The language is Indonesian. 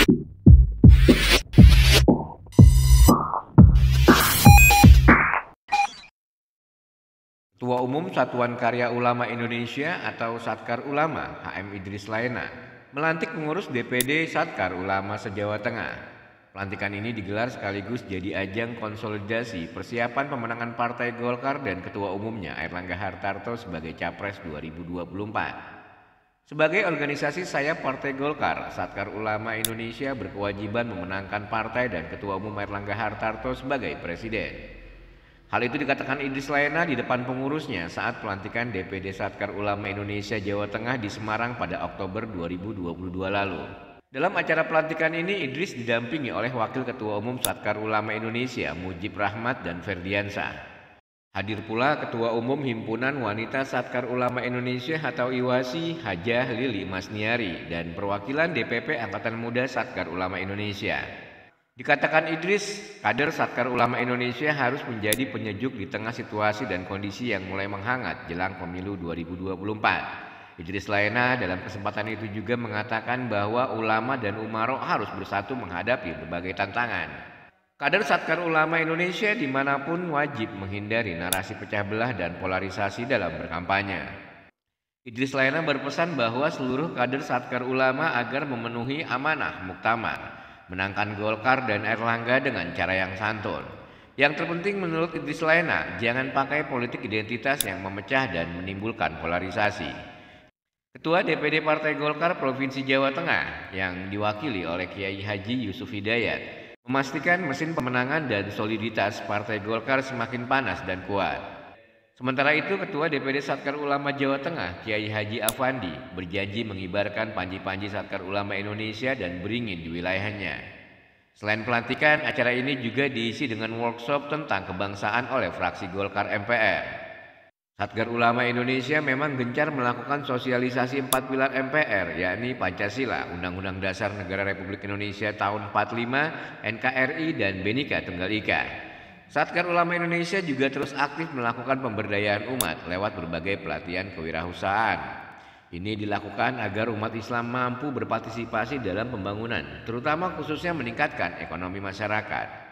Ketua Umum Satuan Karya Ulama Indonesia atau Satkar Ulama HM Idris Laena melantik pengurus DPD Satkar Ulama se-Jawa Tengah. Pelantikan ini digelar sekaligus jadi ajang konsolidasi persiapan pemenangan Partai Golkar dan Ketua Umumnya Airlangga Hartarto sebagai Capres 2024. Sebagai organisasi sayap Partai Golkar, Satkar Ulama Indonesia berkewajiban memenangkan partai dan Ketua Umum Airlangga Hartarto sebagai Presiden. Hal itu dikatakan Idris Laena di depan pengurusnya saat pelantikan DPD Satkar Ulama Indonesia Jawa Tengah di Semarang pada Oktober 2022 lalu. Dalam acara pelantikan ini, Idris didampingi oleh Wakil Ketua Umum Satkar Ulama Indonesia Mujib Rahmat dan Ferdiansah. Hadir pula Ketua Umum Himpunan Wanita Satkar Ulama Indonesia atau IWASI Hajah Lili Masniari dan perwakilan DPP Angkatan Muda Satkar Ulama Indonesia. Dikatakan Idris, kader Satkar Ulama Indonesia harus menjadi penyejuk di tengah situasi dan kondisi yang mulai menghangat jelang pemilu 2024. Idris Laena dalam kesempatan itu juga mengatakan bahwa ulama dan umarok harus bersatu menghadapi berbagai tantangan. Kader Satkar Ulama Indonesia dimanapun wajib menghindari narasi pecah belah dan polarisasi dalam berkampanye. Idris Laena berpesan bahwa seluruh kader Satkar Ulama agar memenuhi amanah muktamar, menangkan Golkar dan Airlangga dengan cara yang santun. Yang terpenting menurut Idris Laena, jangan pakai politik identitas yang memecah dan menimbulkan polarisasi. Ketua DPD Partai Golkar Provinsi Jawa Tengah yang diwakili oleh Kiai Haji Yusuf Hidayat memastikan mesin pemenangan dan soliditas Partai Golkar semakin panas dan kuat. Sementara itu, Ketua DPD Satkar Ulama Jawa Tengah, Kiai Haji Afandi, berjanji mengibarkan panji-panji Satkar Ulama Indonesia dan beringin di wilayahnya. Selain pelantikan, acara ini juga diisi dengan workshop tentang kebangsaan oleh fraksi Golkar MPR. Satkar Ulama Indonesia memang gencar melakukan sosialisasi 4 pilar MPR, yakni Pancasila, Undang-Undang Dasar Negara Republik Indonesia tahun 45, NKRI, dan Bhinneka Tunggal Ika. Satkar Ulama Indonesia juga terus aktif melakukan pemberdayaan umat lewat berbagai pelatihan kewirausahaan. Ini dilakukan agar umat Islam mampu berpartisipasi dalam pembangunan, terutama khususnya meningkatkan ekonomi masyarakat.